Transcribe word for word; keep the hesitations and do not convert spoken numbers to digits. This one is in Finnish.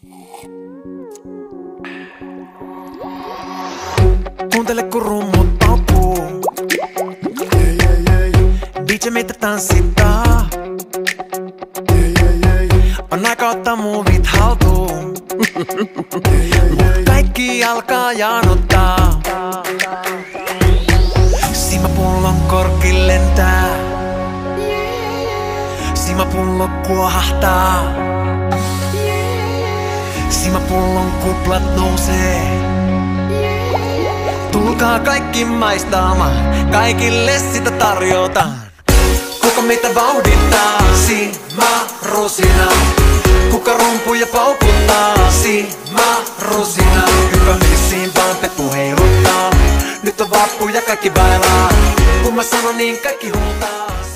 Kuuntele kun rummut paukkuu. D J meitä tanssittaa. On aika ottaa muuvit haltuun. Kaikki alkaa janottaa. Siimapullon korkki lentää. Siimapullo kuohahtaa. Siimapullon kuplat nousee. Tulkaa kaikki maistaamaan, kaikille sitä tarjotaan. Kuka meitä vauhdittaa? Siimarusina. Kuka rumpuja paukuttaa? Siimarusina. Hyvä missiin vaan peppu heiluttaa. Nyt on vappu ja kaikki bailaa. Kun mä sanon niin kaikki huutaa.